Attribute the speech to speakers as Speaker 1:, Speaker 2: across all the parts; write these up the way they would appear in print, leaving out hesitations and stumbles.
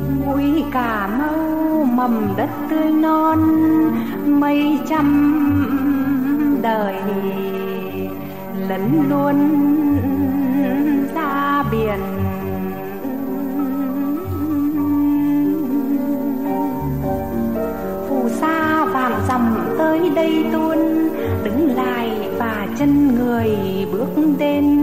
Speaker 1: Mũi Cà Mau mầm đất tươi non, mấy trăm đời lẫn luôn ra biển. Phù sa vạn dặm tới đây tuôn, đứng lại và chân người bước đến.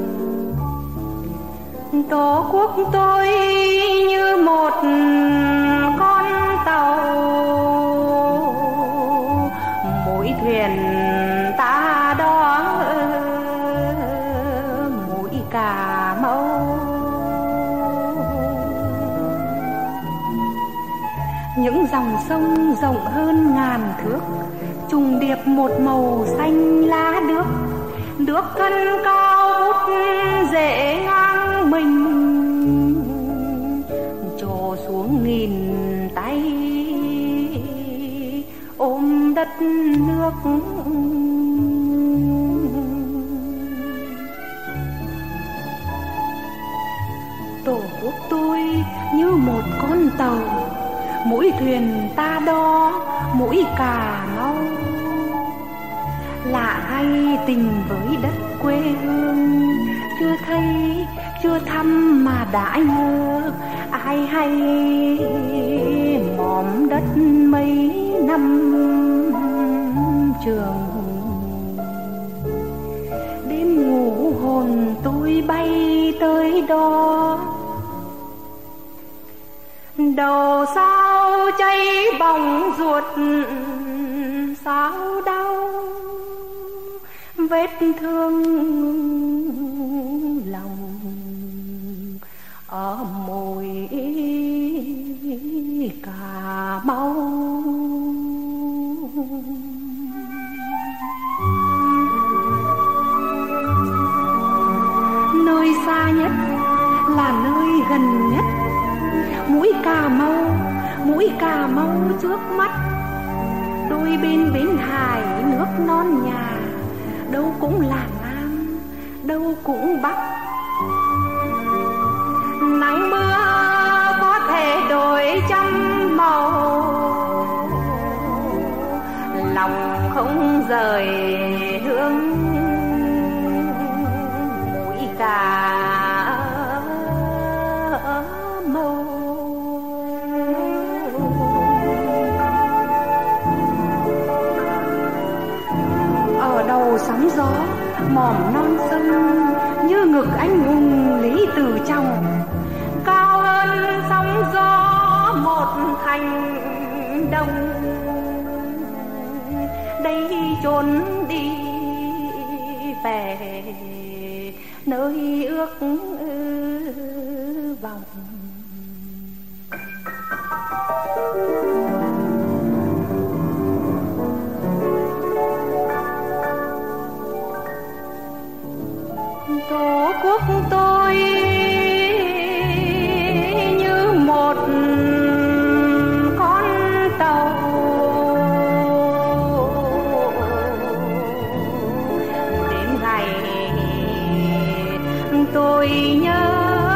Speaker 1: Tổ quốc tôi như một con tàu, mũi thuyền ta đó mũi Cà Mau. Những dòng sông rộng hơn ngàn thước, trùng điệp một màu xanh lá đước. Nước thân cao vút rễ ngang mình, trổ xuống nghìn tay ôm đất nước. Tổ quốc tôi như một con tàu, mũi thuyền ta đó mũi Cà Mau. Lạ hay tình với đất quê hương, chưa thấy chưa thăm mà đã nhớ. Ai hay mỏm đất mấy năm trường, đêm ngủ hồn tôi bay tới đó. Đầu sao cháy bỏng ruột sao đau, vết thương lòng ở môi Cà Mau. Nơi xa nhất là nơi gần nhất, mũi Cà Mau, mũi Cà Mau trước mắt. Đôi bên bến hải nước non nhà, đâu cũng là Nam, đâu cũng Bắc. Nắng mưa có thể đổi trăm màu, lòng không rời hướng mũi Cà Mau. Ở đầu sóng gió mỏm non sông, như ngực anh hùng Lý Tự Trọng. Cao hơn sóng gió một thành đông, đây chốn đi về nơi ước vọng. Tổ quốc tôi như một con tàu, đến ngày tôi nhớ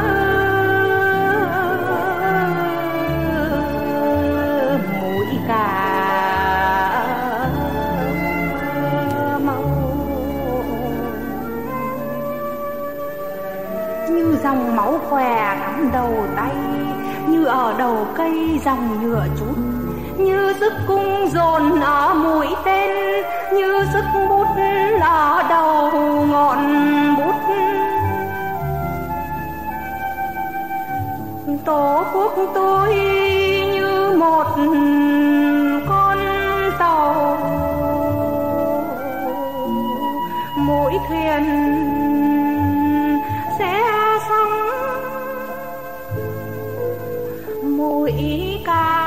Speaker 1: mũi Cà Mau. Như dòng máu khỏe thắm đầu tay, như ở đầu cây dòng nhựa chút. Như sức cung dồn ở mũi tên, như sức bút ở đầu ngọn bút. Tổ quốc tôi như một con tàu, mũi thuyền sẽ xong mũi Cà